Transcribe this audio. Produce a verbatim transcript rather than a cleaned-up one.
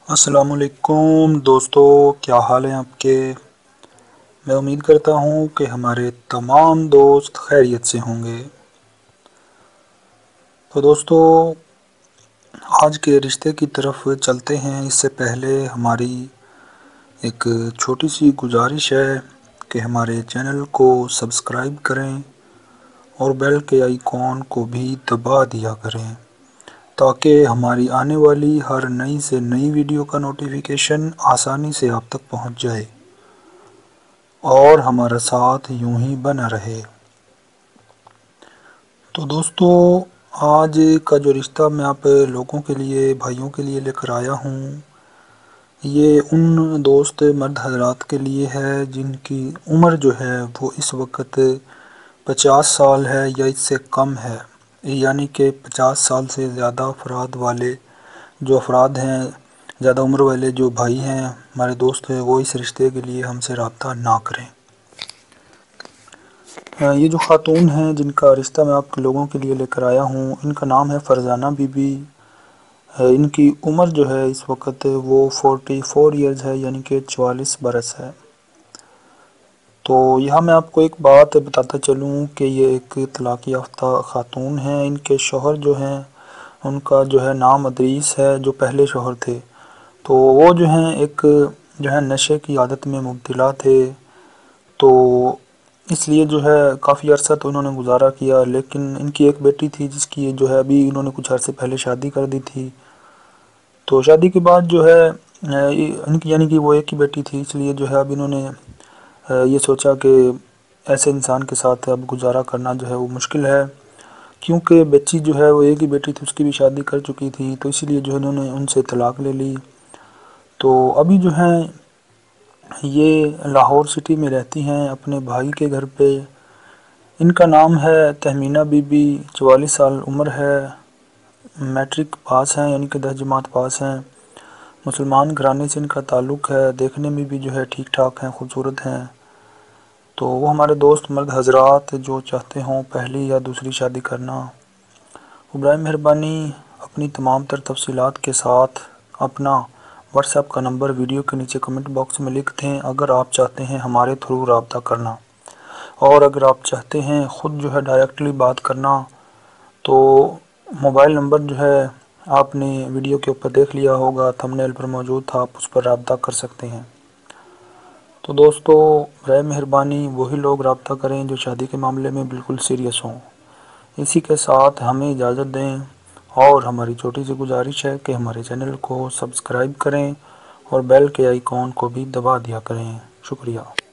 السلام علیکم دوستو، کیا حال ہیں آپ کے؟ میں امید کرتا ہوں کہ ہمارے تمام دوست خیریت سے ہوں گے۔ تو دوستو، آج کے رشتے کی طرف چلتے ہیں۔ اس سے پہلے ہماری ایک چھوٹی سی گزارش ہے کہ ہمارے چینل کو سبسکرائب کریں اور بیل کے آئیکن کو بھی دبا دیا کریں تاکہ ہماری آنے والی ہر نئی سے نئی ویڈیو کا نوٹیفیکیشن آسانی سے آپ تک پہنچ جائے اور ہمارا ساتھ یوں ہی بنا رہے۔ تو دوستو، آج کا جو رشتہ میں آپ لوگوں کے لیے، بھائیوں کے لیے لے کر آیا ہوں، یہ ان دوست مرد حضرات کے لیے ہے جن کی عمر جو ہے وہ اس وقت پچاس سال ہے یا اس سے کم ہے، یعنی کہ پچاس سال سے زیادہ افراد والے جو افراد ہیں، زیادہ عمر والے جو بھائی ہیں، ہمارے دوست ہیں، وہ اس رشتے کے لیے ہم سے رابطہ نہ کریں۔ یہ جو خاتون ہیں جن کا رشتہ میں آپ لوگوں کے لیے لے کر آیا ہوں، ان کا نام ہے فرزانہ بی بی۔ ان کی عمر جو ہے اس وقت وہ فورٹی فور ایئرز ہے، یعنی کہ چوالیس برس ہے۔ تو یہاں میں آپ کو ایک بات بتاتا چلوں کہ یہ ایک طلاق یافتہ خاتون ہیں۔ ان کے شوہر جو ہیں ان کا جو ہے نام ادریس ہے، جو پہلے شوہر تھے۔ تو وہ جو ہیں ایک جو ہے نشے کی عادت میں مبتلا تھے، تو اس لیے جو ہے کافی عرصہ تو انہوں نے گزارا کیا، لیکن ان کی ایک بیٹی تھی جس کی جو ہے ابھی انہوں نے کچھ عرصے پہلے شادی کر دی تھی۔ تو شادی کے بعد جو ہے ان کی، یعنی کہ وہ ایک ہی بیٹی تھی، اس لیے جو ہے اب انہوں نے یہ سوچا کہ ایسے انسان کے ساتھ اب گزارا کرنا جو ہے وہ مشکل ہے، کیونکہ بچی جو ہے وہ ایک ہی بیٹی تھی، اس کی بھی شادی کر چکی تھی، تو اسی لیے جو ہے انہوں نے ان سے طلاق لے لی۔ تو ابھی جو ہیں یہ لاہور سٹی میں رہتی ہیں اپنے بھائی کے گھر پہ۔ ان کا نام ہے تہمینہ بی بی، چوالیس سال عمر ہے، میٹرک پاس ہیں، یعنی کہ دس جماعت پاس ہیں، مسلمان گھرانے سے ان کا تعلق ہے، دیکھنے میں بھی جو ہے ٹھیک ٹھاک ہیں، خوبصورت ہیں۔ تو وہ ہمارے دوست مرد حضرات جو چاہتے ہوں پہلی یا دوسری شادی کرنا، وہ برائے مہربانی اپنی تمام تر تفصیلات کے ساتھ اپنا واٹس ایپ کا نمبر ویڈیو کے نیچے کمنٹ باکس میں لکھ دیں اگر آپ چاہتے ہیں ہمارے تھرو رابطہ کرنا، اور اگر آپ چاہتے ہیں خود جو ہے ڈائریکٹلی بات کرنا تو موبائل نمبر جو ہے آپ نے ویڈیو کے اوپر دیکھ لیا ہوگا، تھمب نیل پر موجود تھا، آپ اس پر رابطہ کر سکتے ہیں۔ تو دوستو، برائے مہربانی وہی لوگ رابطہ کریں جو شادی کے معاملے میں بالکل سیریس ہوں۔ اسی کے ساتھ ہمیں اجازت دیں، اور ہماری چھوٹی سی گزارش ہے کہ ہمارے چینل کو سبسکرائب کریں اور بیل کے آئیکن کو بھی دبا دیا کریں۔ شکریہ۔